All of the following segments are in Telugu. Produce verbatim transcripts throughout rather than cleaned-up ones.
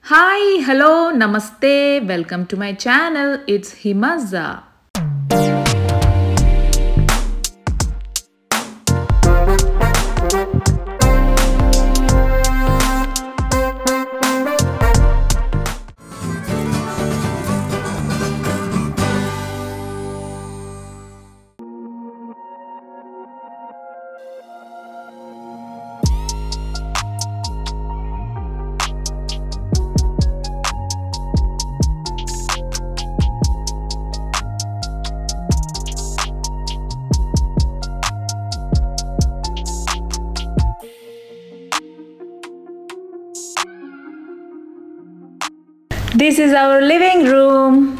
Hi, hello, namaste, welcome to my channel. It's Himaza. This is our living room.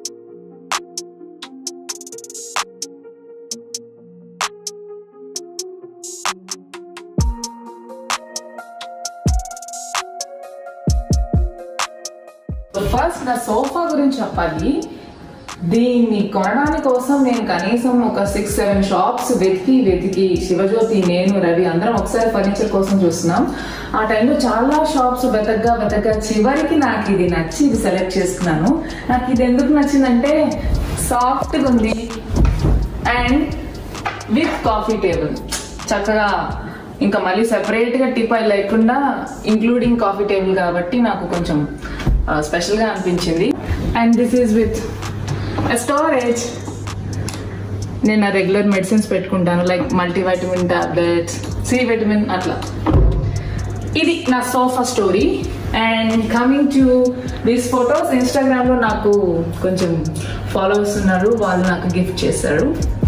First నా సోఫా గురించి చెప్పాలి. దీన్ని కొనడానికి కోసం నేను కనీసం ఒక సిక్స్ సెవెన్ షాప్స్ వెతికి వెతికి శివజ్యోతి, నేను, రవి అందరం ఒకసారి ఫర్నిచర్ కోసం చూస్తున్నాం. ఆ టైంలో చాలా షాప్స్ వెతగ్గా వెతగ్గా చివరికి నాకు ఇది నచ్చి ఇది సెలెక్ట్ చేసుకున్నాను. నాకు ఇది ఎందుకు నచ్చిందంటే సాఫ్ట్గా ఉంది అండ్ విత్ కాఫీ టేబుల్. చక్కగా ఇంకా మళ్ళీ సెపరేట్గా టిపాయ్ లేకుండా ఇంక్లూడింగ్ కాఫీ టేబుల్ కాబట్టి నాకు కొంచెం స్పెషల్గా అనిపించింది. And this is with storage. నేను నా రెగ్యులర్ మెడిసిన్స్ పెట్టుకుంటాను, like multivitamin tablets, C vitamin అట్లా. ఇది నా sofa story. And coming to these photos, ఇన్స్టాగ్రామ్లో నాకు కొంచెం ఫాలోవర్స్ ఉన్నారు, వాళ్ళు నాకు గిఫ్ట్ చేశారు.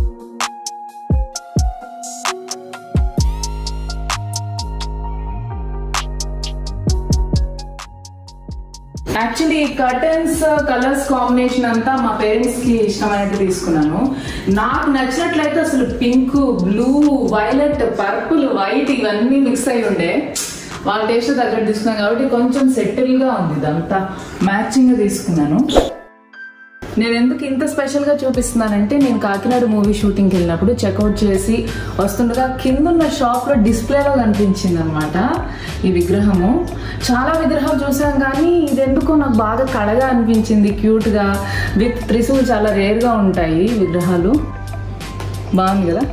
యాక్చువల్లీ కర్టన్స్ కలర్స్ కాంబినేషన్ అంతా మా పేరెంట్స్ కి ఇష్టమైనట్టు తీసుకున్నాను. నాకు నచ్చినట్లయితే అసలు pink, blue, violet, purple, white ఇవన్నీ మిక్స్ అయి ఉండే. వాళ్ళ టేస్ట్ తగ్గట్టు తీసుకున్నాను కాబట్టి కొంచెం సెటిల్ గా ఉంది. ఇదంతా మ్యాచింగ్ గా తీసుకున్నాను. నేను ఎందుకు ఇంత స్పెషల్ గా చూపిస్తున్నానంటే, నేను కాకినాడ మూవీ షూటింగ్కి వెళ్ళినప్పుడు చెక్అవుట్ చేసి వస్తుండగా కిందున్న షాప్ లో డిస్ప్లేలో కనిపించింది అనమాట ఈ విగ్రహము. చాలా విగ్రహాలు చూసాం కానీ ఇది ఎందుకో నాకు బాగా కళగా అనిపించింది, క్యూట్ గా. విత్ త్రిశూలు చాలా రేర్ గా ఉంటాయి విగ్రహాలు. బాగుంది కదా.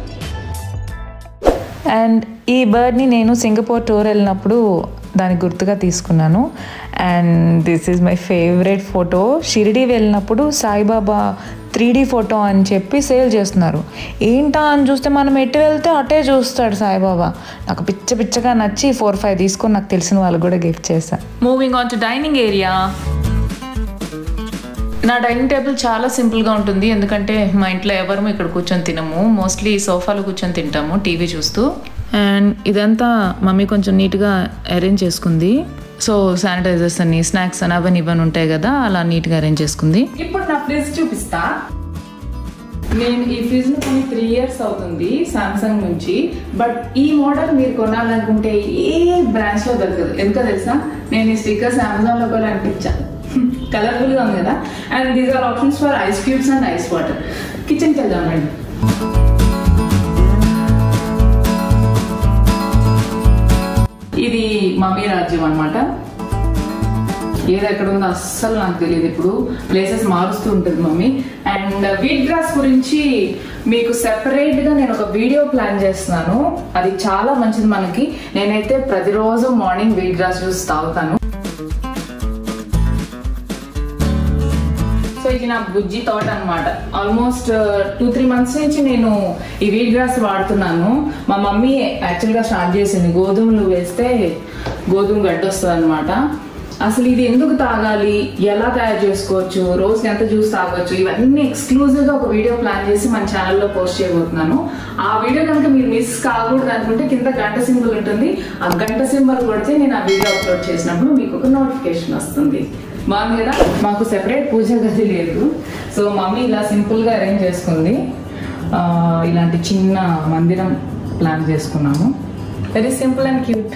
అండ్ ఈ బర్డ్ని నేను సింగపూర్ టూర్ వెళ్ళినప్పుడు దానికి గుర్తుగా తీసుకున్నాను. And this is my favourite photo. Shirdi వెళ్ళినప్పుడు సాయిబాబా త్రీ డీ ఫోటో అని చెప్పి సేల్ చేస్తున్నారు. ఏంటా అని చూస్తే మనం ఎటు వెళ్తే అటే చూస్తాడు సాయిబాబా. నాకు పిచ్చ పిచ్చగా నచ్చి ఫోర్ ఫైవ్ తీసుకొని నాకు తెలిసిన వాళ్ళకి కూడా గిఫ్ట్ చేశాను. Moving on to dining area. నా డైనింగ్ టేబుల్ చాలా సింపుల్గా ఉంటుంది, ఎందుకంటే మా ఇంట్లో ఎవరు ఇక్కడ కూర్చొని తినము. మోస్ట్లీ సోఫాలో కూర్చొని తింటాము టీవీ చూస్తూ. అండ్ ఇదంతా మమ్మీ కొంచెం నీట్గా అరేంజ్ చేసుకుంది. సో శానిటైజర్స్ అని, స్నాక్స్ అని అవన్నీ ఇవన్నీ ఉంటాయి కదా, అలా నీట్గా అరేంజ్ చేసుకుంది. ఇప్పుడు నా ఫ్రిడ్జ్ చూపిస్తా. నేను ఈ ఫ్రిడ్జ్ ను కొన్ని త్రీ ఇయర్స్ అవుతుంది సామ్సంగ్ నుంచి. బట్ ఈ మోడల్ మీరు కొనాలనుకుంటే ఏ బ్రాంచ్ లో దొరకదు. ఎందుకో తెలుసా, నేను ఈ స్టిక్కర్స్ అమెజాన్ లో కూడా అంటించాను. కలర్ఫుల్ గా ఉంది కదా. And these are options for ice cubes and ice water. కిచెన్కి వెళ్దాం రండి. ఇది మమ్మీ రాజ్యం అనమాట. ఏది ఎక్కడ ఉందో అస్సలు నాకు తెలియదు. ఇప్పుడు ప్లేసెస్ మారుస్తూ ఉంటుంది మమ్మీ. అండ్ వీట్ గ్రాస్ గురించి మీకు సెపరేట్ గా నేను ఒక వీడియో ప్లాన్ చేస్తున్నాను. అది చాలా మంచిది మనకి. నేనైతే ప్రతిరోజు మార్నింగ్ వీట్ గ్రాస్ జ్యూస్ తాగుతాను. సో ఇది నా బుజ్జి తోట అనమాట. ఆల్మోస్ట్ టూ త్రీ మంత్స్ నుంచి నేను ఈ వీట్ గ్రాస్ వాడుతున్నాను. మా మమ్మీ యాక్చువల్ గా స్టార్ట్ చేసింది. గోధుమలు వేస్తే గోధుమ గడ్డ వస్తుంది అనమాట. అసలు ఇది ఎందుకు తాగాలి, ఎలా తయారు చేసుకోవచ్చు, రోజుకి ఎంత జ్యూస్ తాగొచ్చు, ఇవన్నీ ఎక్స్క్లూజివ్ గా ఒక వీడియో ప్లాన్ చేసి మన ఛానల్లో పోస్ట్ చేయబోతున్నాను. ఆ వీడియో కనుక మీరు మిస్ కాకూడదు అనుకుంటే కింద గంట సింబల్ ఉంటుంది. ఆ గంట సింబల్ కొడితే నేను ఆ వీడియో అప్లోడ్ చేసినప్పుడు మీకు ఒక నోటిఫికేషన్ వస్తుంది. బాగుంది కదా. మాకు సెపరేట్ పూజ గది లేదు. సో మమ్మీ ఇలా సింపుల్ గా అరేంజ్ చేసుకుంది. ఇలాంటి చిన్న మందిరం ప్లాన్ చేసుకున్నాము. Very simple and cute.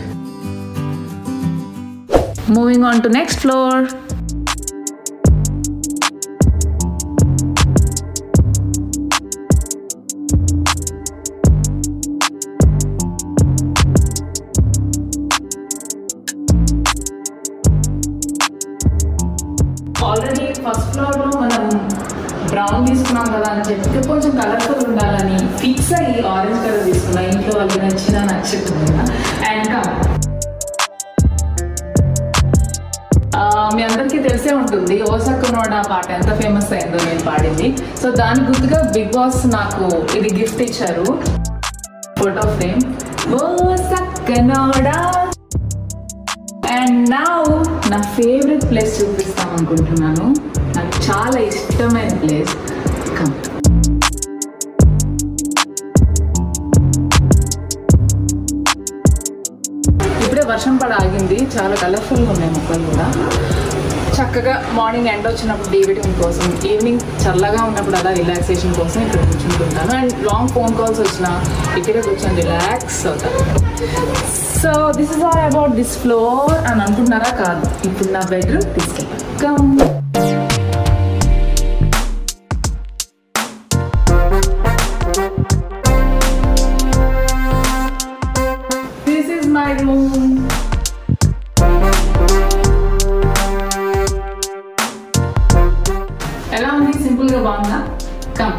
Moving on to next floor. Brown తీసుకున్నాం కదా అని చెప్పి కొంచెం కలర్ఫుల్ ఉండాలని ఫిక్స్ అయ్యి ఆరెంజ్ కలర్ తీసుకున్నా. ఇంట్లో వాళ్ళకి నచ్చినా నచ్చకుండా. అండ్ కమ్ మీ అందరికీ తెలిసే ఉంటుంది ఓసక్కునోడా పాట ఎంత ఫేమస్ అయిందో నేను పాడింది. సో దాని గుర్తుగా బిగ్ బాస్ నాకు ఇది గిఫ్ట్ ఇచ్చారు, ఫోటో ఫ్రేమ్. ఓసక్కనోడా. అండ్ నౌ నా ఫేవరెట్ ప్లేస్ చూపిస్తాం అనుకుంటున్నాను. నాకు చాలా ఇష్టమైన ప్లేస్. కమ్ ఇప్పుడే వర్షం పడ ఆగింది. చాలా కలర్ఫుల్గా ఉన్నాయి మొక్కలు కూడా. చక్కగా మార్నింగ్ ఎండ్ వచ్చినప్పుడు డీవిటింగ్ కోసం, ఈవినింగ్ చల్లగా ఉన్నప్పుడు అలా రిలాక్సేషన్ కోసం ఇక్కడ కూర్చుంటుంటాను. అండ్ లాంగ్ ఫోన్ కాల్స్ వచ్చినా ఇక్కడే కూర్చొని రిలాక్స్ అవుతాను. So this is all about this floor అని అనుకుంటున్నారా? కాదు, ఇప్పుడు నా బెడ్రూమ్ తీసుకెళ్ళాం. This is my room. ఎలా ఉంది? సింపుల్గా బాగుందా? కమ్.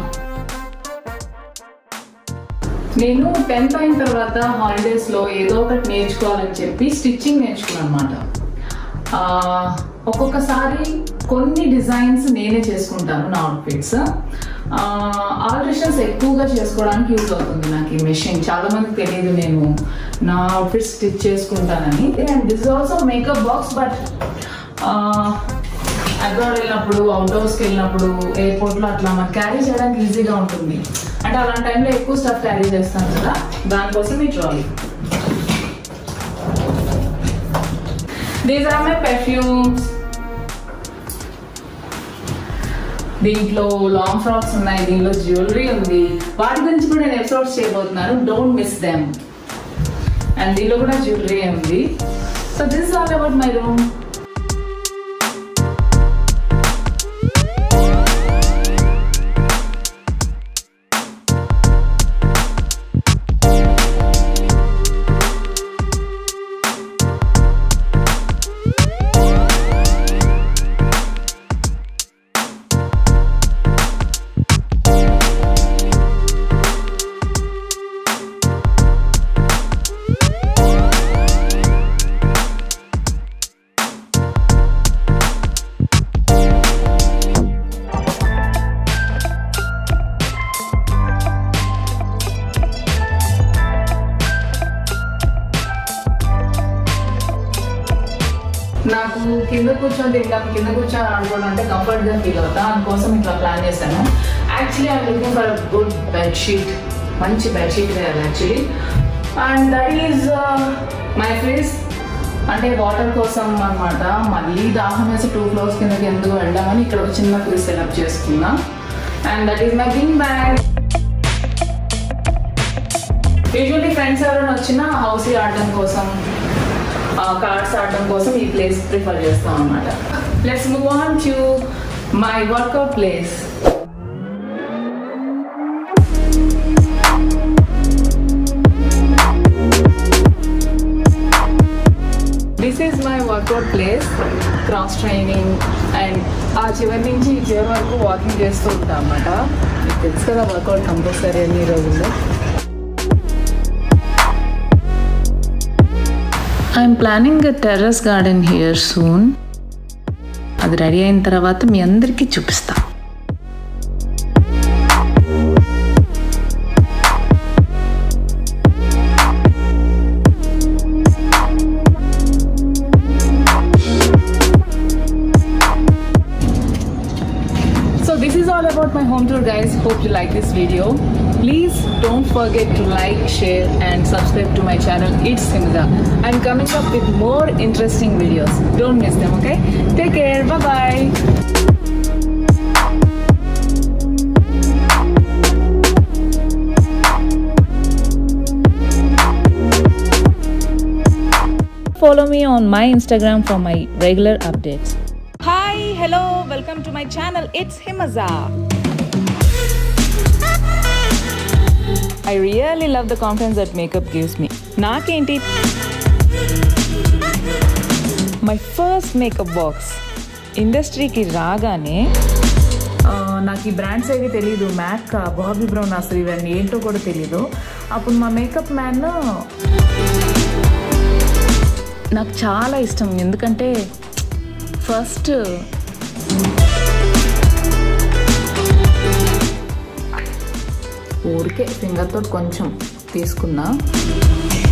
నేను టెన్త్ అయిన తర్వాత హాలిడేస్లో ఏదో ఒకటి నేర్చుకోవాలని చెప్పి స్టిచ్చింగ్ నేర్చుకున్నాను అనమాట. ఒక్కొక్కసారి కొన్ని డిజైన్స్ నేనే చేసుకుంటాను నా అవుట్ఫిట్స్. ఆల్టరేషన్స్ ఎక్కువగా చేసుకోవడానికి యూజ్ అవుతుంది నాకు ఈ మెషిన్. చాలా మందికి తెలియదు నేను నా అవుట్ఫిట్స్ స్టిచ్ చేసుకుంటానని. And this is also makeup box. But abroad వెళ్ళినప్పుడు, అవుట్డోర్స్కి వెళ్ళినప్పుడు, ఎయిర్పోర్ట్లో అట్లా మనకు క్యారీ చేయడానికి ఈజీగా ఉంటుంది. అంటే అలాంటి టైంలో ఎక్కువ స్టఫ్ క్యారీ చేస్తాను కదా, దానికోసం ఈ trolley. These are my perfumes. దీంట్లో లాంగ్ ఫ్రాక్స్ ఉన్నాయి, దీంట్లో జ్యువెలరీ ఉంది. వాటి గురించి కూడా నేను ఎపిసోడ్స్ చేయబోతున్నాను, డోంట్ మిస్ దెమ్. అండ్ దీంట్లో కూడా జ్యువెలరీ ఉంది. So this is all about my room. నాకు కింద కూర్చొని తింటాం, కింద కూర్చొని ఆడుకోవడం అంటే కంఫర్ట్గా ఫీల్ అవుతా. అందుకోసం ఇట్లా ప్లాన్ చేశాను. Actually I'm looking for good bedsheet. మంచి బెడ్షీట్ వేయాలి actually. And that is my fridge. అంటే వాటర్ కోసం అనమాట. మళ్ళీ దాహం వేసి టూ ఫ్లోర్స్ కిందకి ఎందుకు వెళ్దామని ఇక్కడ ఒక చిన్న ఫ్రిజ్ సెటప్ చేసుకున్నా. And that is my big bag. Usually friends ఎవరైనా వచ్చినా హౌస్ ఆడడం కోసం, కార్డ్స్ ఆడడం కోసం ఈ ప్లేస్ ప్రిఫర్ చేస్తాం అన్నమాట. Let's move on to my workout place. This is my workout place. Cross training and ఆ చివరి నుంచి ఈ చివరి వరకు వాకింగ్ చేస్తూ ఉంటాం అన్నమాట. మీకు తెలుసు కదా వర్కౌట్ కంపల్సరీ అన్ని రోజుల్లో. I'm planning a terrace garden here soon. అది రెడీ అయిన తర్వాత మీ అందరికీ చూపిస్తా. This is all about my home tour, guys. Hope you like this video. Please don't forget to like, share and subscribe to my channel. It's Himaza. I'm coming up with more interesting videos. Don't miss them, okay? Take care. Bye bye. Follow me on my Instagram for my regular updates. Hi, hello, welcome to my channel. It's Himaza. I really love the confidence that makeup gives me. Nakenti. My first makeup box. Industry ki ragane. Uh, నాకు ఈ బ్రాండ్స్ ఏవి తెలీదు, మ్యాక్, బాబీ బ్రౌన్, అసలు ఇవన్నీ ఏంటో కూడా తెలీదు. అప్పుడు మా మేకప్ మ్యాన్ నాకు చాలా ఇష్టం, ఎందుకంటే ఫస్ట్ ఊరికే ఫింగర్ తోటి కొంచెం తీసుకున్నా.